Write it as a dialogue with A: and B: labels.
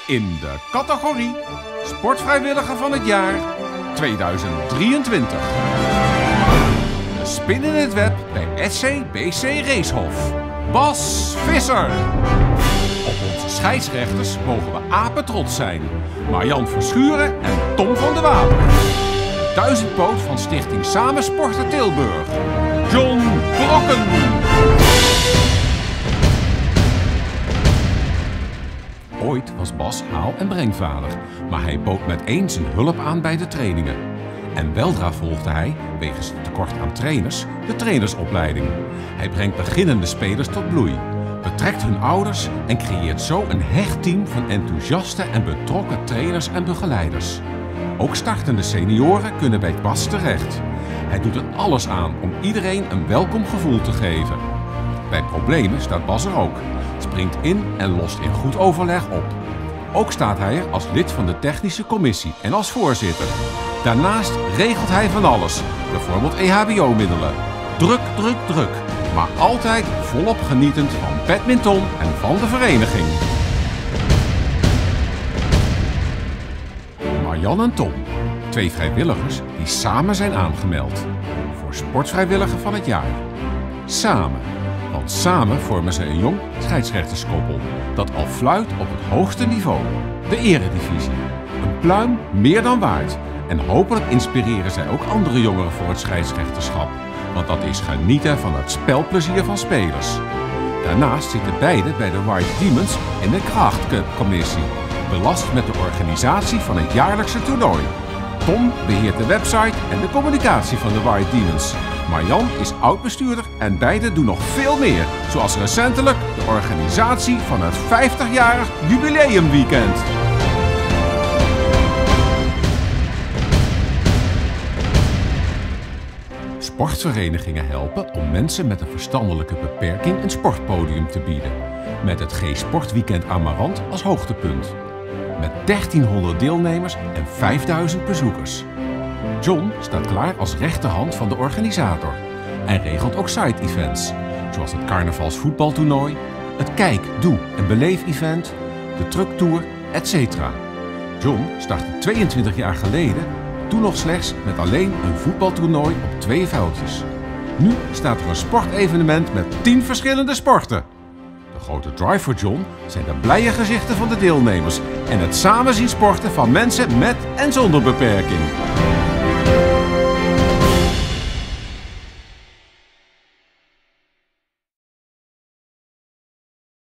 A: in de categorie Sportvrijwilliger van het jaar 2023. De spin in het web bij SC-BC Reeshof. Bas Visser. Op onze scheidsrechters mogen we apetrots zijn. Marjan Verschuren en Tom van de Water. De duizendpoot van Stichting Samen Sporten Tilburg. John Brokken. Ooit was Bas haal- en brengvader, maar hij bood meteen zijn hulp aan bij de trainingen. En weldra volgde hij, wegens het tekort aan trainers, de trainersopleiding. Hij brengt beginnende spelers tot bloei, betrekt hun ouders en creëert zo een hecht team van enthousiaste en betrokken trainers en begeleiders. Ook startende senioren kunnen bij Bas terecht. Hij doet er alles aan om iedereen een welkom gevoel te geven. Bij problemen staat Bas er ook, springt in en lost in goed overleg op. Ook staat hij er als lid van de technische commissie en als voorzitter. Daarnaast regelt hij van alles, bijvoorbeeld EHBO-middelen. Druk, druk, druk, maar altijd volop genietend van badminton en van de vereniging. Marjan en Tom, twee vrijwilligers die samen zijn aangemeld voor Sportvrijwilliger van het jaar. Samen, want samen vormen ze een jong scheidsrechterskoppel dat al fluit op het hoogste niveau, de eredivisie. Een pluim meer dan waard. En hopelijk inspireren zij ook andere jongeren voor het scheidsrechterschap. Want dat is genieten van het spelplezier van spelers. Daarnaast zitten beide bij de White Demons in de Kracht Cup commissie. Belast met de organisatie van het jaarlijkse toernooi. Tom beheert de website en de communicatie van de White Demons. Marjan is oud-bestuurder en beide doen nog veel meer. Zoals recentelijk de organisatie van het 50-jarig jubileumweekend. Sportverenigingen helpen om mensen met een verstandelijke beperking een sportpodium te bieden. Met het G-Sportweekend Amarant als hoogtepunt. Met 1300 deelnemers en 5000 bezoekers. John staat klaar als rechterhand van de organisator. En regelt ook side-events, zoals het carnavalsvoetbaltoernooi, het Kijk, Doe en Beleef-event, de trucktour, etc. John startte 22 jaar geleden, toen nog slechts met alleen een voetbaltoernooi op 2 veldjes. Nu staat er een sportevenement met 10 verschillende sporten. De grote drive voor John zijn de blije gezichten van de deelnemers en het samen zien sporten van mensen met en zonder beperking.